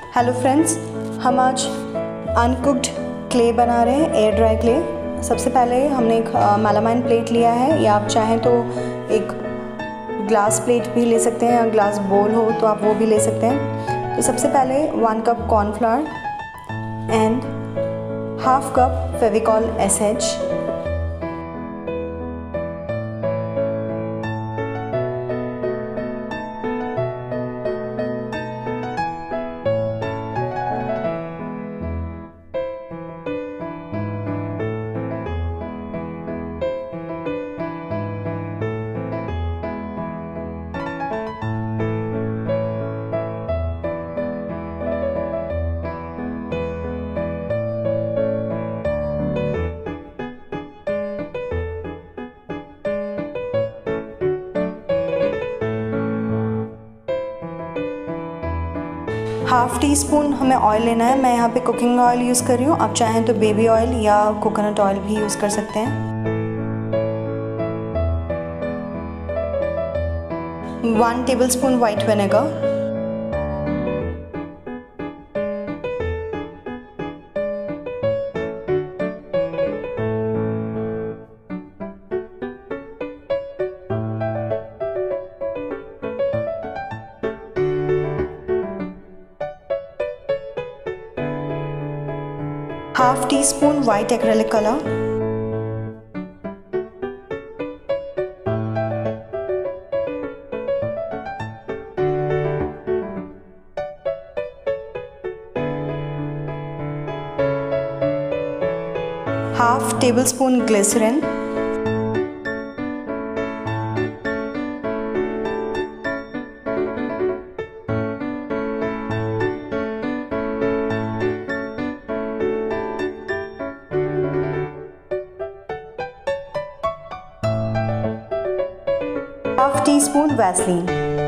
Hello friends, हम आज uncooked clay बना रहे हैं, एयर ड्राई क्ले। सबसे पहले हमने एक मेलामाइन प्लेट लिया है, या आप चाहें तो एक ग्लास प्लेट भी ले सकते हैं, या ग्लास बोल हो तो आप वो भी ले सकते हैं। तो सबसे पहले 1 cup cornflour and half cup Fevicol SH, half teaspoon हमें ऑयल लेना है। मैं यहाँ पे कुकिंग ऑयल यूज़ कर रही हूँ, आप चाहें तो बेबी ऑयल या कोकोनट ऑयल भी यूज़ कर सकते हैं। 1 tablespoon white vinegar, half teaspoon white acrylic colour, half tablespoon glycerine, half teaspoon Vaseline.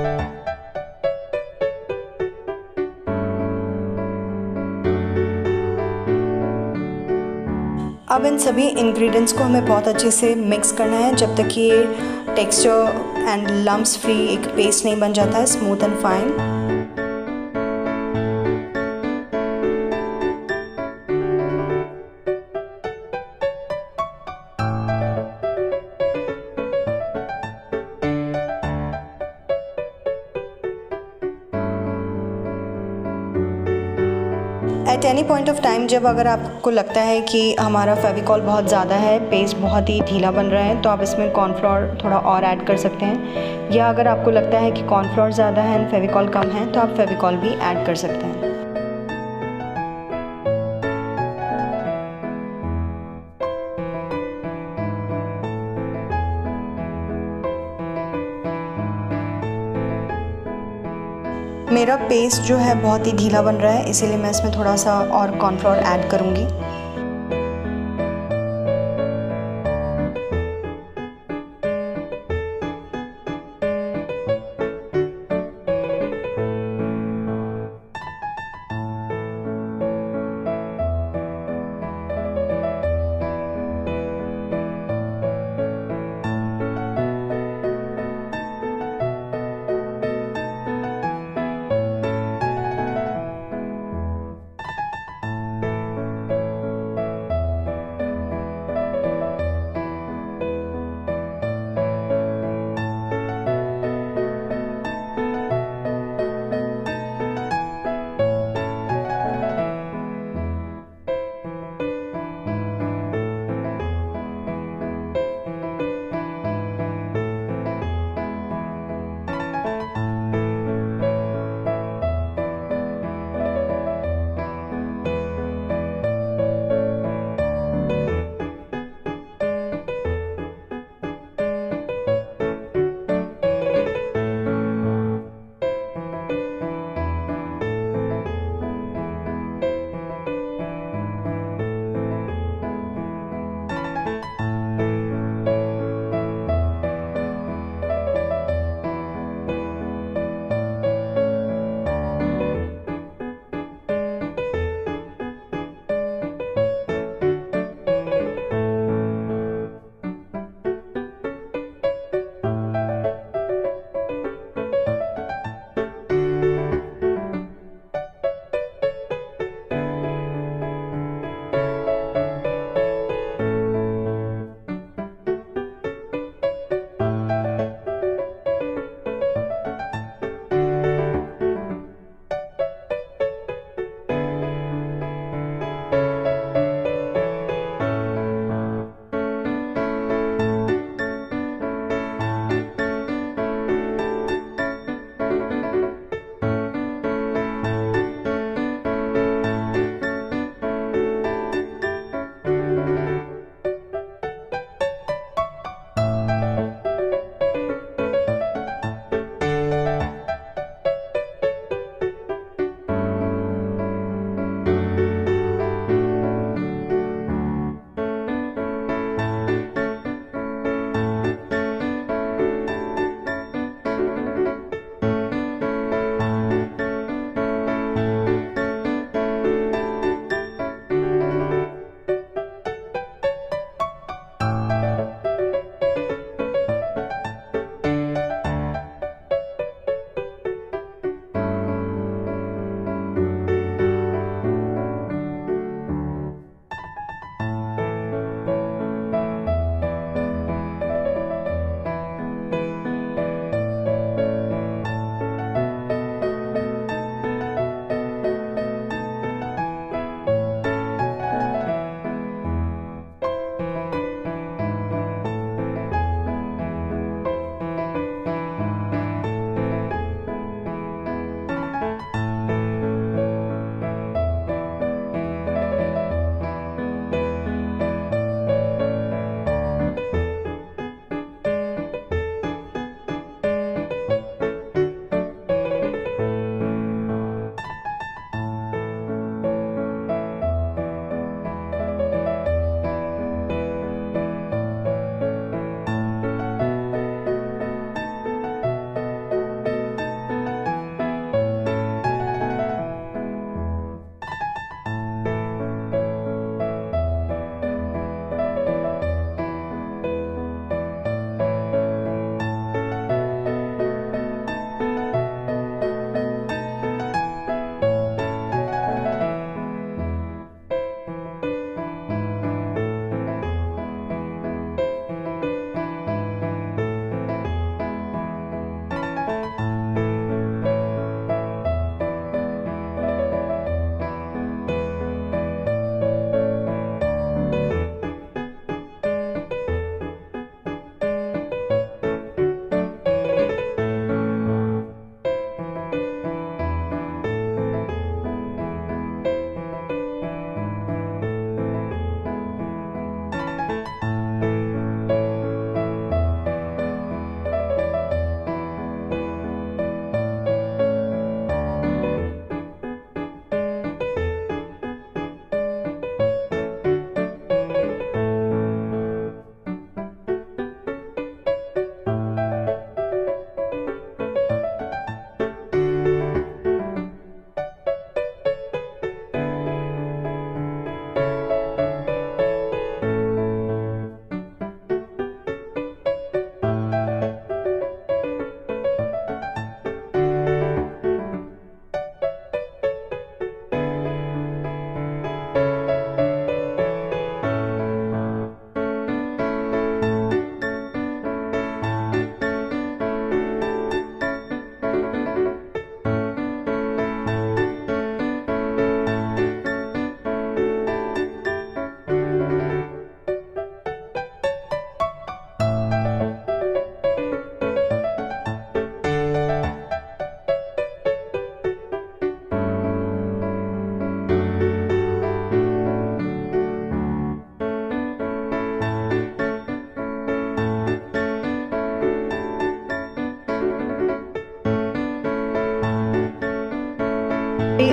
अब इन सभी इंग्रेडिएंट्स को हमें बहुत अच्छे से मिक्स करना है जब तक कि ये टेक्सचर एंड लम्प्स फ्री एक पेस्ट नहीं बन जाता है, smooth and fine. At any point of time जब अगर आपको लगता है कि हमारा फेविकॉल बहुत ज़्यादा है, पेस्ट बहुत ही ढीला बन रहा है, तो आप इसमें कॉर्नफ्लोर थोड़ा और ऐड कर सकते हैं। या अगर आपको लगता है कि कॉर्नफ्लोर ज़्यादा है एंड फेविकॉल कम है, तो आप फेविकॉल भी ऐड कर सकते हैं। मेरा पेस्ट जो है बहुत ही ढीला बन रहा है, इसीलिए मैं इसमें थोड़ा सा और कॉर्नफ्लोर ऐड करूँगी।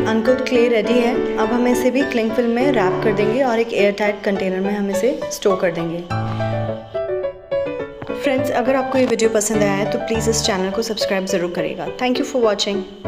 अनकुक्ड क्ले रेडी है। अब हम इसे भी क्लिंग फिल्म में रैप कर देंगे और एक एयर टाइट कंटेनर में हम इसे स्टोर कर देंगे। फ्रेंड्स, अगर आपको ये वीडियो पसंद आया है तो प्लीज़ इस चैनल को सब्सक्राइब ज़रूर करिएगा। Thank you for watching.